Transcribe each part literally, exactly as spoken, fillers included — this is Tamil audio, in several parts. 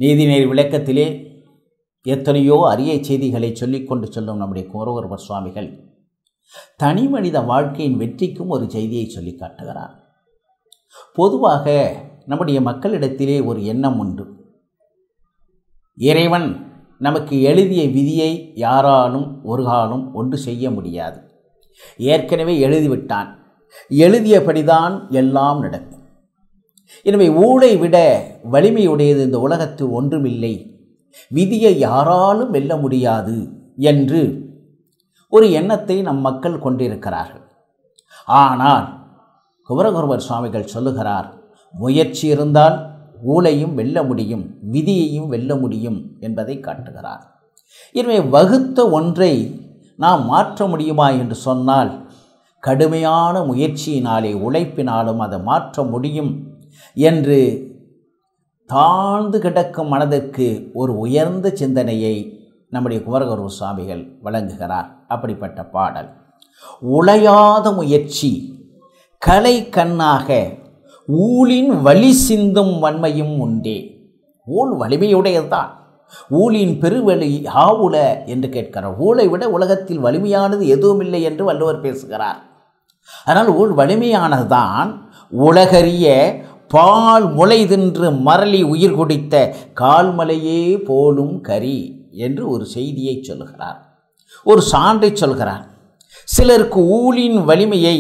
நீதிநெறி விளக்கத்திலே எத்தனையோ அரிய செய்திகளை சொல்லிக்கொண்டு செல்லும் நம்முடைய குமரகுருபர் சுவாமிகள் தனி மனித வாழ்க்கையின் வெற்றிக்கும் ஒரு செய்தியை சொல்லி காட்டுகிறார். பொதுவாக நம்முடைய மக்களிடத்திலே ஒரு எண்ணம் உண்டு. இறைவன் நமக்கு எழுதிய விதியை யாராலும் ஒரு காலம் ஒன்று செய்ய முடியாது. ஏற்கனவே எழுதிவிட்டான், எழுதியபடிதான் எல்லாம் நடக்கும். எனவே ஊழை விட வலிமையுடையது இந்த உலகத்தில் ஒன்றுமில்லை, விதியை யாராலும் வெல்ல முடியாது என்று ஒரு எண்ணத்தை நம் மக்கள் கொண்டிருக்கிறார்கள். ஆனால் குமரகுருபர் சுவாமிகள் சொல்லுகிறார், முயற்சி இருந்தால் ஊழையும் வெல்ல முடியும், விதியையும் வெல்ல முடியும் என்பதை காட்டுகிறார். எனவே வகுத்த ஒன்றை நாம் மாற்ற முடியுமா என்று சொன்னால் கடுமையான முயற்சியினாலே உழைப்பினாலும் அதை மாற்ற முடியும் என்று தாழ்ந்து கிடக்கும் மனதிற்கு ஒரு உயர்ந்த சிந்தனையை நம்முடைய குமரகுரு சுவாமிகள் வழங்குகிறார். அப்படிப்பட்ட பாடல், உழையாத முயற்சி கலை கண்ணாக ஊழின் வழி சிந்தும் வன்மையும் உண்டே. ஊழ் வலிமையுடையதுதான், ஊழின் பெருவெளி ஆவுல என்று கேட்கிறார். ஊழை விட உலகத்தில் வலிமையானது எதுவுமில்லை என்று வள்ளுவர் பேசுகிறார். ஆனால் ஊழ் வலிமையானதுதான். உலகறிய பால் முளை தின்று மரளி உயிர் குடித்த கால்மலையே போலும் கரி என்று ஒரு செய்தியை சொல்கிறார், ஒரு சான்றை சொல்கிறார். சிலருக்கு ஊழின் வலிமையை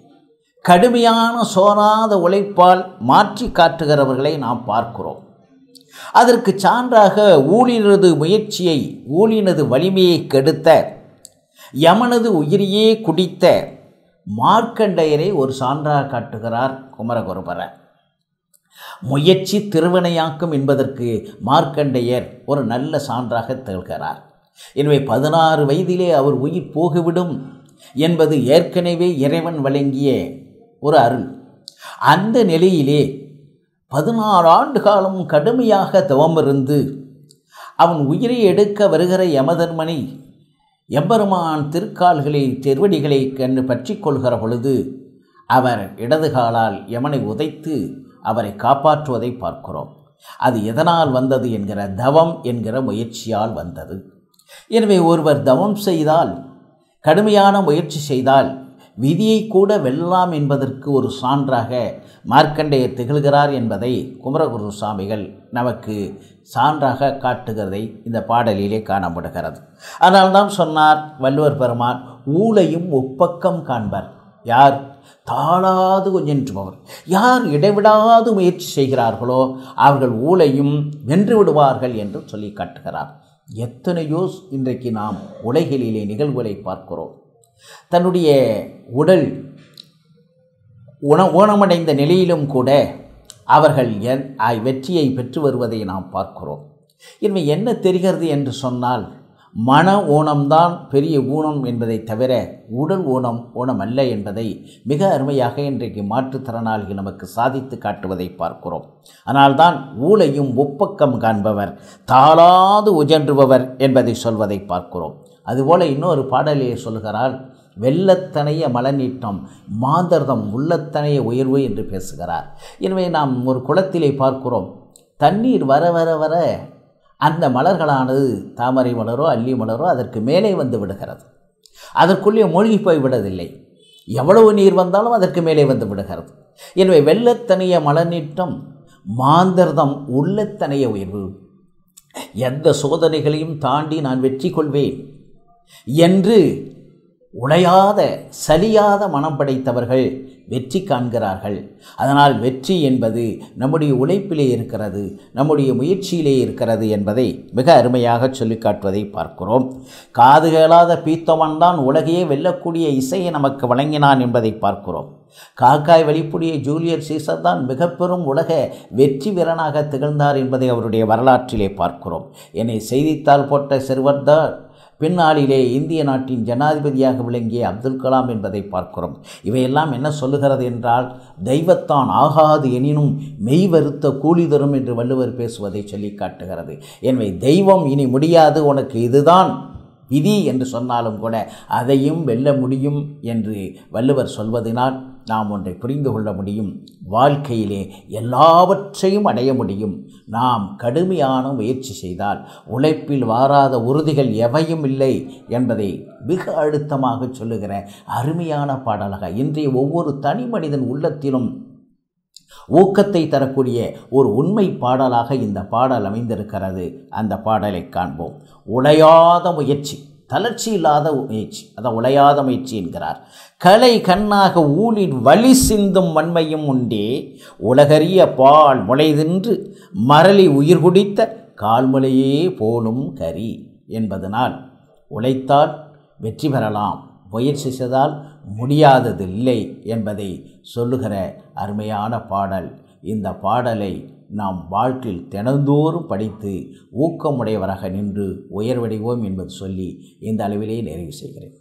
கடுமையான சோராத உழைப்பால் மாற்றி காட்டுகிறவர்களை நாம் பார்க்கிறோம். அதற்கு சான்றாக ஊழினது முயற்சியை, ஊழினது வலிமையை கெடுத்த, யமனது உயிரையே குடித்த மார்க்கண்டேயரை ஒரு சான்றாக காட்டுகிறார் குமரகுருபரர். முயற்சி திருவினையாக்கும் என்பதற்கு மார்க்கண்டேயர் ஒரு நல்ல சான்றாக திகழ்கிறார். எனவே பதினாறு வயதிலே அவர் உயிர் போய்விடும் என்பது ஏற்கனவே இறைவன் வழங்கிய ஒரு அருள். அந்த நிலையிலே பதினாறு ஆண்டு காலம் கடுமையாக தவமிருந்து அவன் உயிரை எடுக்க வருகிற யமதர்மனை எம்பெருமான் திருக்கால்களை திருவடிகளை கண்டு பற்றி கொள்கிற பொழுது அவர் இடது காலால் யமனை உதைத்து அவரை காப்பாற்றுவதை பார்க்கிறோம். அது எதனால் வந்தது என்கிற தவம் என்கிற முயற்சியால் வந்தது. எனவே ஒருவர் தவம் செய்தால், கடுமையான முயற்சி செய்தால் விதியை கூட வெல்லலாம் என்பதற்கு ஒரு சான்றாக மார்க்கண்டேயர் திகழ்கிறார் என்பதை குமரகுரு சுவாமிகள் நமக்கு சான்றாக காட்டுகிறதை இந்த பாடலிலே காணப்படுகிறது. அதனால்தான் சொன்னார் வள்ளுவர் பெருமான், ஊழையும் ஒப்பக்கம் காண்பர். யார் தாழாது கொஞ்சென்றுபவர், யார் இடைவிடாது முயற்சி செய்கிறார்களோ அவர்கள் ஊழையும் வென்று விடுவார்கள் என்று சொல்லி காட்டுகிறார். எத்தனையோ இன்றைக்கு நாம் உலகிலே நிகழ்வுகளை பார்க்கிறோம். தன்னுடைய உடல் உண ஊனமடைந்த நிலையிலும் கூட அவர்கள் என் வெற்றியை பெற்று வருவதை நாம் பார்க்கிறோம். எனவே என்ன தெரிகிறது என்று சொன்னால், மன ஊனம்தான் பெரிய ஊனம் என்பதை தவிர உடல் ஊனம் ஊனம் அல்ல என்பதை மிக அருமையாக இன்றைக்கு மாற்றுத்திறனாளிகள் நமக்கு சாதித்து காட்டுவதை பார்க்கிறோம். ஆனால்தான் ஊழையும் ஒப்பக்கம் காண்பவர், தாளாது உஜன்றுபவர் என்பதை சொல்வதை பார்க்கிறோம். அதுபோல இன்னொரு பாடலிலே சொல்கிறார், வெள்ளத்தனைய மலநீட்டம் மாந்தர்தம் உள்ளத்தனைய உயர்வு என்று பேசுகிறார். எனவே நாம் ஒரு குளத்திலே பார்க்கிறோம், தண்ணீர் வர வர வர அந்த மலர்களானது தாமரை மலரோ அல்லி மலரோ அதற்கு மேலே வந்து விடுகிறது, அதற்குள்ளே மூழ்கி போய் விடவில்லை. எவ்வளவு நீர் வந்தாலும் அதற்கு மேலே வந்து விடுகிறது. எனவே வெள்ளத்தனைய மலநீட்டம் மாந்தர்தம் உள்ளத்தனைய உயர்வு, எந்த சோதனைகளையும் தாண்டி நான் வெற்றி கொள்வேன் என்று உழையாத சலியாத மனம் படைத்தவர்கள் வெற்றி காண்கிறார்கள். அதனால் வெற்றி என்பது நம்முடைய உழைப்பிலே இருக்கிறது, நம்முடைய முயற்சியிலே இருக்கிறது என்பதை மிக அருமையாக சொல்லி காட்டுவதை பார்க்கிறோம். காது கேளாத பீத்தவன் தான் உலகையே வெல்லக்கூடிய இசையை நமக்கு வழங்கினான் என்பதை பார்க்கிறோம். காக்காய் வழிப்புடைய ஜூலியர் சீசர் தான் மிக பெரும் உலக வெற்றி வீரனாக திகழ்ந்தார் என்பதை அவருடைய வரலாற்றிலே பார்க்கிறோம். என்னை செய்தித்தாள் போட்ட சிறுவர் தான் பின்னாளிலே இந்திய நாட்டின் ஜனாதிபதியாக விளங்கிய அப்துல் கலாம் என்பதை பார்க்கிறோம். இவையெல்லாம் என்ன சொல்லுகிறது என்றால், தெய்வத்தான் ஆகாது எனினும் மெய் வருத்த கூலி தரும் என்று வள்ளுவர் பேசுவதை சொல்லி காட்டுகிறது. எனவே தெய்வம் இனி முடியாது, உனக்கு இதுதான் விதி என்று சொன்னாலும் கூட அதையும் வெல்ல முடியும் என்று வள்ளுவர் சொல்வதனால் நாம் ஒன்றை புரிந்து கொள்ள முடியும். வாழ்க்கையிலே எல்லாவற்றையும் அடைய முடியும். நாம் கடுமையான முயற்சி செய்தால் உழைப்பில் வாராத உறுதிகள் எவையும் இல்லை என்பதை மிக அழுத்தமாக சொல்லுகிற அருமையான பாடலாக இன்றைய ஒவ்வொரு தனி மனிதன் உள்ளத்திலும் ஊக்கத்தை தரக்கூடிய ஒரு உண்மை பாடலாக இந்த பாடல் அமைந்திருக்கிறது. அந்த பாடலை காண்போம். உழையாத முயற்சி, தளர்ச்சி இல்லாத முயற்சி, அதான் உழையாத முயற்சி என்கிறார். கலை கண்ணாக ஊழின் வழி சிந்தும் வன்மையும் உண்டே, உலகறிய பால் முளைதின்று மரளி உயிர் குடித்த கால்முளையே போலும் கரி என்பதனால் உழைத்தால் வெற்றி பெறலாம், முயற்சி செய்தால் முடியாததில்லை என்பதை சொல்லுகிற அருமையான பாடல். இந்த பாடலை நாம் வாழ்க்கையில் தினந்தோறும் படித்து ஊக்கமுடையவராக நின்று உயர்வடைவோம் என்பது சொல்லி இந்த அளவிலே நிறைவு செய்கிறேன்.